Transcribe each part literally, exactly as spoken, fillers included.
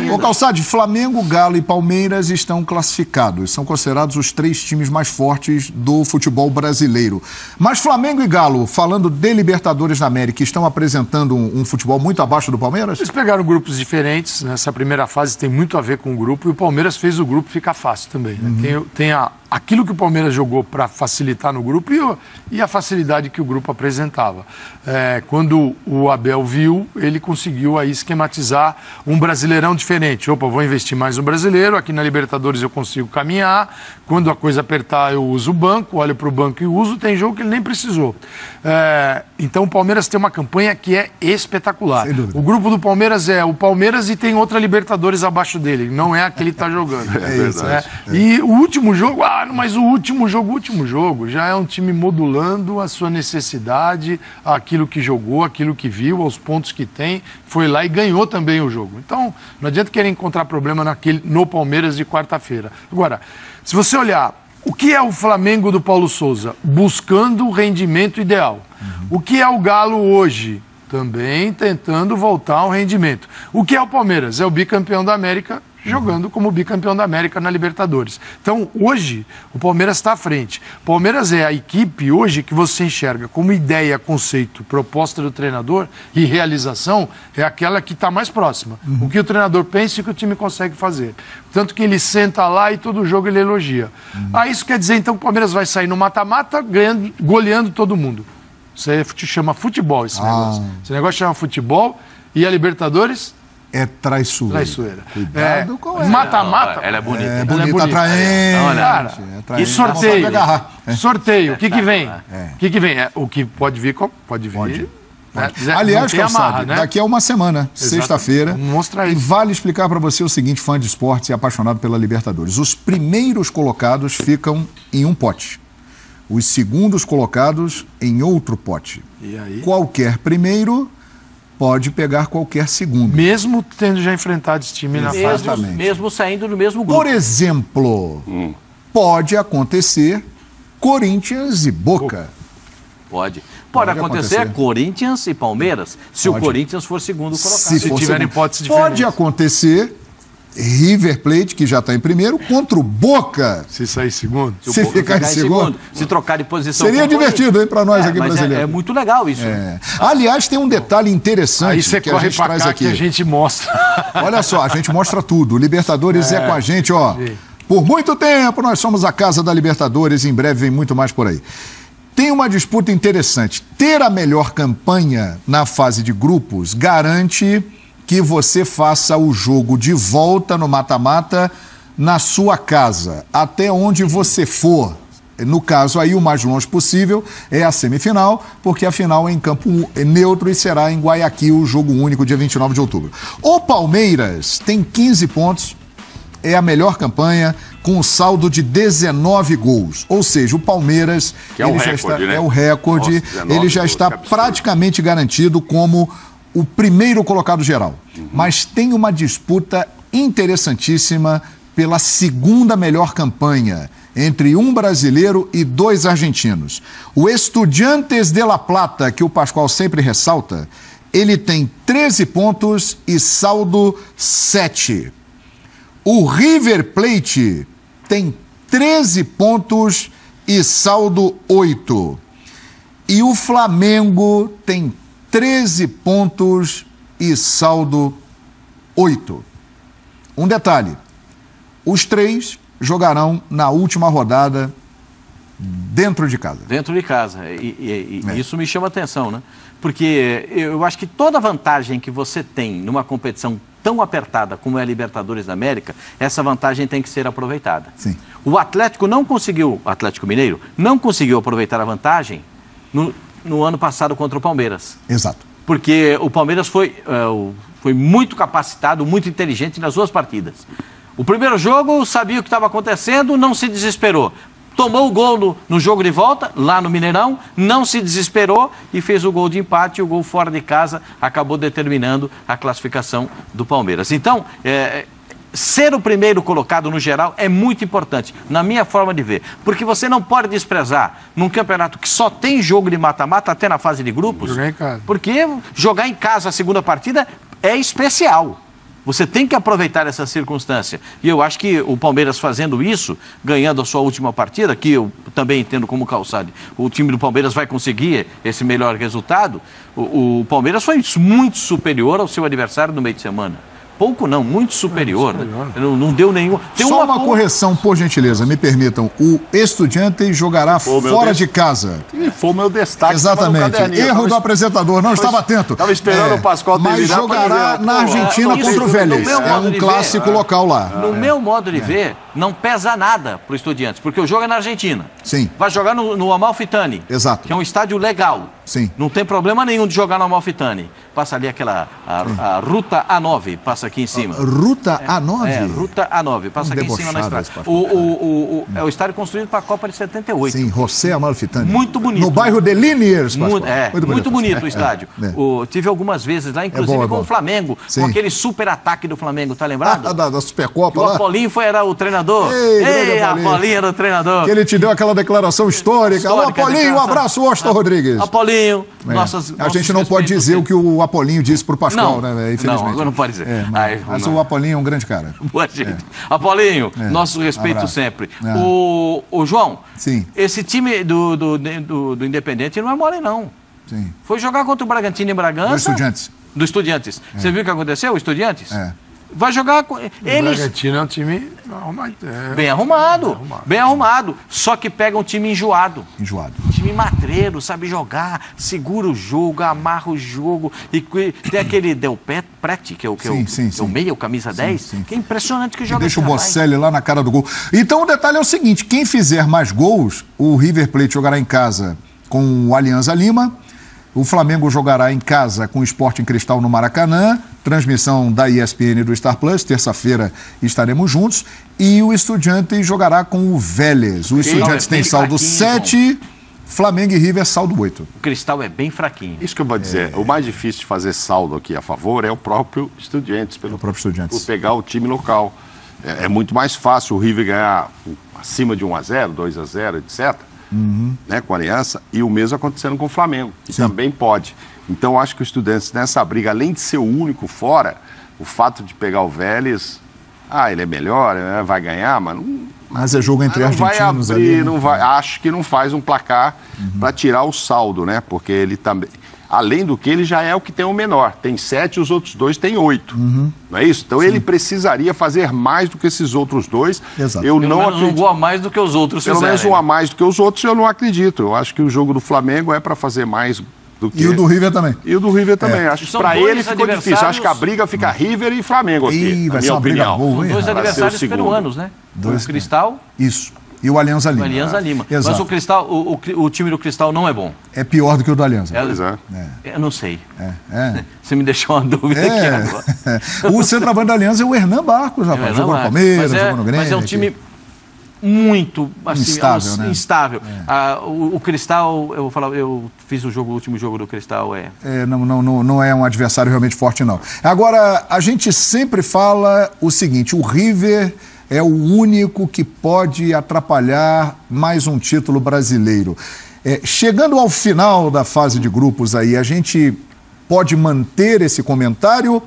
Ô, Calçade, Flamengo, Galo e Palmeiras estão classificados. São considerados os três times mais fortes do futebol brasileiro. Mas Flamengo e Galo, falando de Libertadores da América, estão apresentando um, um futebol muito abaixo do Palmeiras? Eles pegaram grupos diferentes. Nessa primeira fase tem muito a ver com o grupo. E o Palmeiras fez o grupo ficar fácil também. Né? Uhum. Tem, tem a, aquilo que o Palmeiras jogou para facilitar no grupo e, o, e a facilidade que o grupo apresentava. É, quando o Abel viu, ele conseguiu aí esquematizar um brasileirão diferente. Opa, vou investir mais no brasileiro, aqui na Libertadores eu consigo caminhar, quando a coisa apertar eu uso o banco, olho para o banco e uso, tem jogo que ele nem precisou. É, então o Palmeiras tem uma campanha que é espetacular. O grupo do Palmeiras é o Palmeiras e tem outra Libertadores abaixo dele, não é aquele que está jogando. É verdade. É. E o último jogo, ah, mas o último jogo, o último jogo, já é um time modulando a sua necessidade, aquilo que jogou, aquilo que viu, aos pontos que tem, foi lá e ganhou também o jogo. Então, não adianta querer encontrar problema naquele, no Palmeiras de quarta-feira. Agora, se você olhar, o que é o Flamengo do Paulo Souza? Buscando o rendimento ideal. Uhum. O que é o Galo hoje? Também tentando voltar ao rendimento. O que é o Palmeiras? É o bicampeão da América, jogando como bicampeão da América na Libertadores. Então, hoje, o Palmeiras está à frente. O Palmeiras é a equipe hoje que você enxerga como ideia, conceito, proposta do treinador e realização, é aquela que está mais próxima. Uhum. O que o treinador pensa e o que o time consegue fazer. Tanto que ele senta lá e todo jogo ele elogia. Uhum. Ah, isso quer dizer, então, que o Palmeiras vai sair no mata-mata ganhando, goleando todo mundo. Isso aí chama futebol, esse ah. negócio. Esse negócio chama futebol e a Libertadores... É traiçoeira. Traiçoeira. Cuidado é, com ela. Mata-mata. Ela é bonita. É bonita, bonita, atraente. Cara, é atraente. E sorteio. É. Sorteio. O que que vem? É. O que que vem? É, o que pode vir, pode vir. Pode. Né? Aliás, Calçado, amarra, né? daqui a uma semana, sexta-feira, e vale explicar para você o seguinte, fã de esportes e apaixonado pela Libertadores. Os primeiros colocados ficam em um pote. Os segundos colocados em outro pote. E aí? Qualquer primeiro... pode pegar qualquer segundo. Mesmo tendo já enfrentado esse time na fase. Mesmo, mesmo saindo do mesmo grupo. Por exemplo, hum. pode acontecer Corinthians e Boca. Pode. Pode, pode acontecer, acontecer Corinthians e Palmeiras, se pode. o Corinthians for segundo colocado. Se, se tiver hipótese diferente. Pode acontecer River Plate, que já está em primeiro, contra o Boca. Se sair segundo. Se, se ficar, ficar em segundo. segundo. Se trocar de posição. Seria divertido, hein, para nós é, aqui mas brasileiros. É, é muito legal isso. É. Aliás, tem um detalhe interessante Aí você que corre a gente pra traz cá aqui. Que a gente mostra. Olha só, a gente mostra tudo. Libertadores é, é com a gente, ó. Sim. Por muito tempo nós somos a casa da Libertadores, em breve vem muito mais por aí. Tem uma disputa interessante. Ter a melhor campanha na fase de grupos garante que você faça o jogo de volta no mata-mata na sua casa, até onde você for. No caso aí, o mais longe possível é a semifinal, porque a final é em campo neutro e será em Guayaquil, o jogo único, dia vinte e nove de outubro. O Palmeiras tem quinze pontos, é a melhor campanha, com um saldo de dezenove gols. Ou seja, o Palmeiras que é, ele o já recorde, está, né? é o recorde, Nossa, dezenove ele já gols, está praticamente garantido como o primeiro colocado geral. Uhum. Mas tem uma disputa interessantíssima pela segunda melhor campanha entre um brasileiro e dois argentinos. O Estudiantes de La Plata, que o Pascoal sempre ressalta, ele tem treze pontos e saldo sete. O River Plate tem treze pontos e saldo oito. E o Flamengo tem treze pontos e saldo oito. Um detalhe, os três jogarão na última rodada dentro de casa. Dentro de casa, e, e, e é. isso me chama atenção, né? Porque eu acho que toda vantagem que você tem numa competição tão apertada como é a Libertadores da América, essa vantagem tem que ser aproveitada. Sim. O Atlético não conseguiu, o Atlético Mineiro, não conseguiu aproveitar a vantagem no, no ano passado contra o Palmeiras. Exato. Porque o Palmeiras foi, uh, foi muito capacitado, muito inteligente nas duas partidas. O primeiro jogo sabia o que estava acontecendo, não se desesperou. Tomou o gol no, no jogo de volta, lá no Mineirão, não se desesperou e fez o gol de empate. E o gol fora de casa acabou determinando a classificação do Palmeiras. Então, é, ser o primeiro colocado no geral é muito importante, na minha forma de ver. Porque você não pode desprezar num campeonato que só tem jogo de mata-mata, até na fase de grupos. Jogar em casa. Porque jogar em casa a segunda partida é especial. Você tem que aproveitar essa circunstância. E eu acho que o Palmeiras fazendo isso, ganhando a sua última partida, que eu também entendo como Calçade, o time do Palmeiras vai conseguir esse melhor resultado. O, o Palmeiras foi muito superior ao seu adversário no meio de semana. Pouco não, muito superior. Não, superior. Não, não deu nenhum. Tem Só uma, uma correção, por gentileza, me permitam. O Estudiantes jogará fora de casa. E foi o meu destaque. Exatamente. Erro do apresentador, não estava atento. Estava esperando é, o Pascoal terminar. Mas jogará na Argentina é, contra o Vélez. É um clássico ver, local lá. No é. meu modo de é. ver, não pesa nada para o Estudiantes, porque o jogo é na Argentina. Sim. Vai jogar no, no Amalfitani. Exato. Que é um estádio legal. Sim. Não tem problema nenhum de jogar no Amalfitani. Passa ali aquela a, a Ruta A nove, passa aqui em cima. Ruta A nove? É, é Ruta A nove, passa um aqui em cima na estrada. O, o, o, o, é o estádio construído para a Copa de setenta e oito. Sim, José Amalfitani. Muito bonito. No bairro de Liniers, muito, é, muito bonito, muito bonito o estádio. É, é. O, tive algumas vezes lá, inclusive é bom, é com bom. o Flamengo, Sim. com aquele super ataque do Flamengo, tá lembrado? Ah, da, da Supercopa o lá? O Apolinho foi, era o treinador. Ei, Ei Apolinho. Apolinho era o treinador. Que ele te deu aquela declaração histórica. Alô, Apolinho, um abraço, Washington Rodrigues. Apolinho, é. nossas, A gente não pode dizer o que o Apolinho disse pro Pascoal, não, né? Infelizmente. Não, agora não pode dizer. É, mas Ai, mas o Apolinho é um grande cara. Boa gente. É. Apolinho, é. nosso respeito abraço. sempre. É. O, o João, Sim. esse time do, do, do, do Independente não é mole, não. Sim. Foi jogar contra o Bragantino em Bragança. Do Estudiantes. Do Estudiantes. É. Você viu o que aconteceu, o Estudiantes? É. Vai jogar com eles. O Bragantino é um time arrumado. É. Bem arrumado, bem arrumado. Bem arrumado. Só que pega um time enjoado. Enjoado. Um time matreiro, sabe jogar, segura o jogo, amarra o jogo. E tem aquele Del Prete, que é o, que sim, é o, sim, que é o meia, o camisa sim, dez, sim. que é impressionante que joga. Deixa o Bocelli lá na cara do gol. Então o detalhe é o seguinte, quem fizer mais gols, o River Plate jogará em casa com o Alianza Lima. O Flamengo jogará em casa com o Sporting Cristal no Maracanã, transmissão da E S P N e do Star Plus, terça-feira estaremos juntos, e o Estudiantes jogará com o Vélez. O Estudiantes tem saldo sete, Flamengo e River saldo oito. O Cristal é bem fraquinho. Isso que eu vou dizer, é... o mais difícil de fazer saldo aqui a favor é o próprio Estudiantes, pelo, o próprio Estudiantes. por pegar o time local. É, é muito mais fácil o River ganhar acima de um a zero, dois a zero, etcétera. Uhum. Né, com a Aliança, e o mesmo acontecendo com o Flamengo, que Sim. também pode. Então, acho que o Estudiantes, nessa briga, além de ser o único fora, o fato de pegar o Vélez, ah, ele é melhor, né, vai ganhar, mas não... Mas é jogo entre não argentinos vai abrir, ali. Né? Não vai, acho que não faz um placar uhum. para tirar o saldo, né? Porque ele também... Além do que, ele já é o que tem o menor. Tem sete, os outros dois têm oito. Uhum. Não é isso? Então Sim. ele precisaria fazer mais do que esses outros dois. Exato. Eu Pelo não menos acredito... um gol a mais do que os outros Pelo fizeram. menos um a mais do que os outros, eu não acredito. Eu acho que o jogo do Flamengo é para fazer mais do que... E o do River também. E o do River também. É. Acho que para ele ficou adversários... difícil. Acho que a briga fica River e Flamengo aqui, Ih, na vai minha ser uma opinião. Briga boa, hein? Dois adversários peruanos, né? Dois, o Cristal... Isso. E o Alianza Lima. O Alianza Lima. Exato. Mas o, Cristal, o, o, o time do Cristal não é bom. É pior do que o do Alianza. É, pois é. é. Eu não sei. É, é. Você me deixou uma dúvida é. aqui agora. O centroavante da Aliança é o Hernan Barcos, rapaz. É jogou no Palmeiras, é, jogou no Grêmio. Mas é um time muito assim, instável, né? instável. É. Ah, o, o Cristal, eu vou falar, eu fiz o jogo, o último jogo do Cristal é. é não, não, não, não é um adversário realmente forte, não. Agora, a gente sempre fala o seguinte: o River é o único que pode atrapalhar mais um título brasileiro. É, chegando ao final da fase de grupos aí, a gente pode manter esse comentário?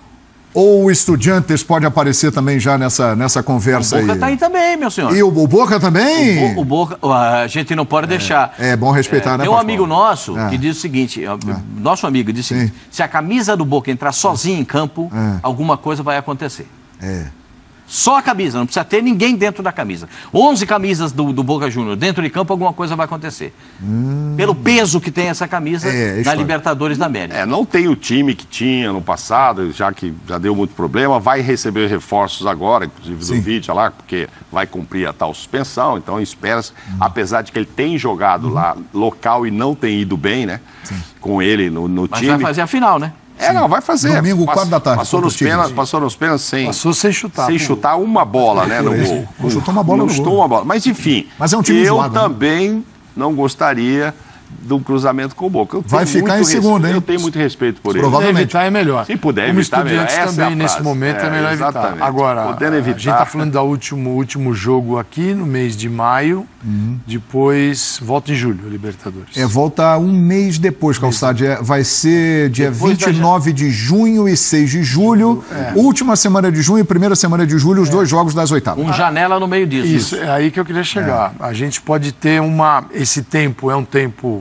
Ou o Estudiantes pode aparecer também já nessa, nessa conversa aí? O Boca está aí também, meu senhor. E o, o Boca também? O, Bo, o Boca, a gente não pode é, deixar. É bom respeitar, é, né, Tem um Pascoal? amigo nosso é. que diz o seguinte, é. nosso amigo diz o seguinte, Sim. se a camisa do Boca entrar sozinha em campo, é. alguma coisa vai acontecer. É. Só a camisa, não precisa ter ninguém dentro da camisa. onze camisas do, do Boca Júnior dentro de campo, alguma coisa vai acontecer. Hum. Pelo peso que tem essa camisa é, na Libertadores da América. É, não tem o time que tinha no passado, já que já deu muito problema, vai receber reforços agora, inclusive do Vídeo lá, porque vai cumprir a tal suspensão, então espera-se, hum. apesar de que ele tem jogado hum. lá local e não tem ido bem, né? Sim. Com ele no, no Mas time. Mas vai fazer a final, né? É, não, vai fazer. Domingo, quatro da tarde. Passou nos pênaltis, passou nos pênaltis sem... Passou sem chutar. Sem chutar uma bola, né, no gol. Não chutou uma bola Não no chutou gol. uma bola. Mas, enfim, Mas é um time eu zoado, também né? não gostaria de um cruzamento com o Boca. Vai ficar em segunda, hein? Eu tenho muito respeito por ele. Provavelmente. Evitar é melhor. Se puder Como evitar, Estudiantes melhor. também, é nesse momento, é, é melhor exatamente. evitar. Agora, Podendo evitar. a gente está falando do último, último jogo aqui, no mês de maio, uhum. depois volta em julho, a Libertadores. É, volta um mês depois, Calçade. É, vai ser dia depois vinte e nove de junho e seis de julho. É. Última semana de junho e primeira semana de julho, os é. dois jogos das oitavas. Um janela no meio disso. Isso, é aí que eu queria chegar. É. A gente pode ter uma... Esse tempo é um tempo...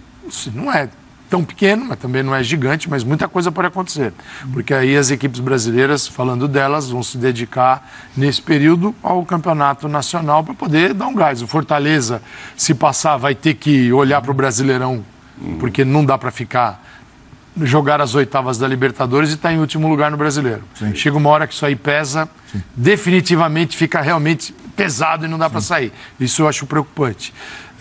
Não é tão pequeno, mas também não é gigante, mas muita coisa pode acontecer. Porque aí as equipes brasileiras, falando delas, vão se dedicar nesse período ao campeonato nacional para poder dar um gás. O Fortaleza, se passar, vai ter que olhar para o Brasileirão, porque não dá para ficar... jogar as oitavas da Libertadores e estar tá em último lugar no Brasileiro. Sim. Chega uma hora que isso aí pesa, Sim. definitivamente fica realmente pesado e não dá para sair. Isso eu acho preocupante.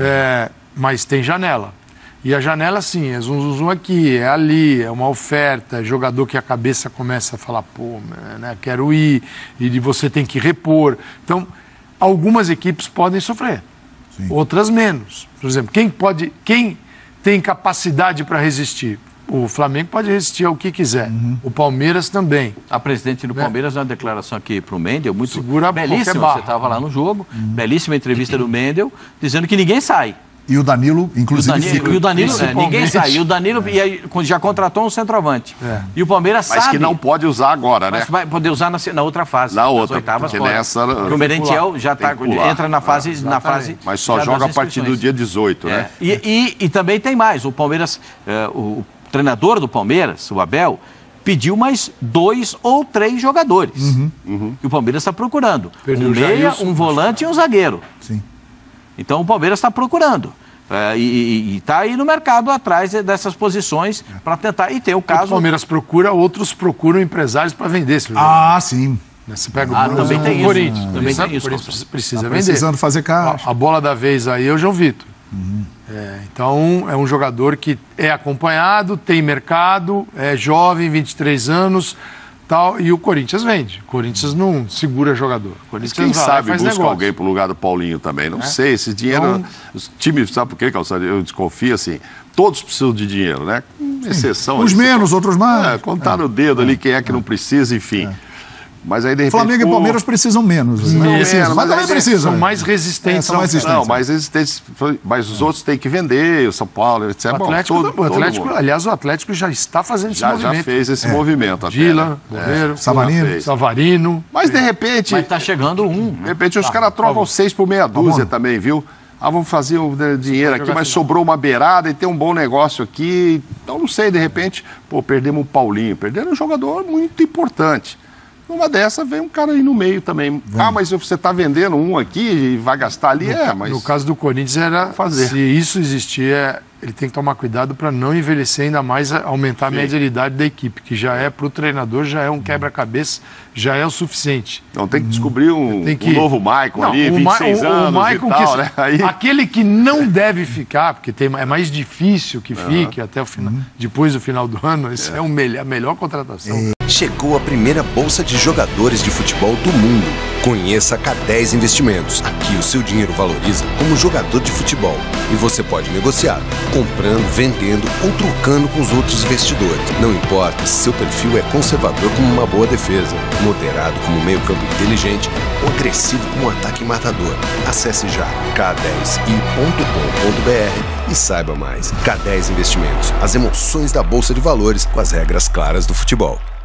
É, mas tem janela. E a janela, sim, é zum, zum, zum aqui, é ali, é uma oferta, é jogador que a cabeça começa a falar, pô, né, quero ir, e você tem que repor. Então, algumas equipes podem sofrer, sim. outras menos. Por exemplo, quem pode, quem tem capacidade para resistir? O Flamengo pode resistir ao que quiser. Uhum. O Palmeiras também. A presidente do Palmeiras deu uma declaração aqui para o Mendel, muito Segura belíssima. Você estava lá no jogo, uhum. belíssima entrevista do Mendel, dizendo que ninguém sai. E o Danilo, inclusive, e o Danilo, fica... E o Danilo, é, ninguém sai. E o Danilo é. e aí, já contratou um centroavante. É. E o Palmeiras mas sabe... Mas que não pode usar agora, né? Mas vai poder usar na, na outra fase. Na outra, oitavas porque nessa... Porque o Merentiel já tá, entra na fase... É, na fase mas só joga a partir do dia dezoito, né? É. E, e, e também tem mais. O Palmeiras... É, o treinador do Palmeiras, o Abel, pediu mais dois ou três jogadores. Uhum. Uhum. E o Palmeiras está procurando. Perdeu um meia, um volante e um zagueiro. Sim. Então o Palmeiras está procurando. É, e está aí no mercado atrás dessas posições é. para tentar. E tem o caso. O Palmeiras procura, outros procuram empresários para vender esse jogo. Ah, sim. Você pega ah, o também tem Corinthians. Isso. Também tem isso. Precisa, precisa tá vender. Precisando fazer caixa. A, a bola da vez aí é o João Vitor. Uhum. É, então, é um jogador que é acompanhado, tem mercado, é jovem, vinte e três anos, tal, e o Corinthians vende. O Corinthians não segura jogador. O Corinthians quem vai, sabe faz busca negócio. alguém pro lugar do Paulinho também. Não é? sei, esse dinheiro... Então, os times, sabe por quê, Calçado? Eu desconfio assim, todos precisam de dinheiro, né? Com exceção... Uns menos, outros mais. É, contar é. no dedo é. ali quem é que é. não precisa, enfim... É. Mas aí, de repente, Flamengo pô... e Palmeiras precisam menos. Não, não precisam, mas também precisam. São mais resistentes. É, são mais resistentes. Não, mais resistentes. Mas os outros têm que vender, o São Paulo, etcétera. O Atlético, Bom, todo, o Atlético aliás, o Atlético já está fazendo esse já, movimento. Já fez esse é. movimento. Dila, Borreiro, é. Savarino. Savarino. Mas, de repente... Mas está chegando um. De repente, os tá, caras trocam tá seis por meia dúzia tá também, viu? Ah, vamos fazer um dinheiro aqui, mas sobrou uma beirada e tem um bom negócio aqui. Então, não sei, de repente, pô, perdemos o Paulinho. Perdemos um jogador muito importante. Numa dessa vem um cara aí no meio também. Vem. Ah, mas você está vendendo um aqui e vai gastar ali? No, é, mas... no caso do Corinthians era fazer. Se isso existir, é, ele tem que tomar cuidado para não envelhecer ainda mais, aumentar Sim. a média de idade da equipe, que já é, para o treinador, já é um quebra-cabeça, já é o suficiente. Então tem que descobrir um, que... um novo Maicon não, ali, vinte e seis o, anos o Maicon e tal, que, né? Aí... Aquele que não deve ficar, porque tem, é mais difícil que fique uhum. até o final, uhum. depois do final do ano, isso é, é um, a melhor contratação. É. Chegou a primeira bolsa de jogadores de futebol do mundo. Conheça a K dez Investimentos. Aqui o seu dinheiro valoriza como jogador de futebol. E você pode negociar, comprando, vendendo ou trocando com os outros investidores. Não importa se seu perfil é conservador como uma boa defesa, moderado como um meio-campo inteligente ou agressivo como um ataque matador. Acesse já k dez i ponto com ponto b r e saiba mais. K dez Investimentos. As emoções da Bolsa de Valores com as regras claras do futebol.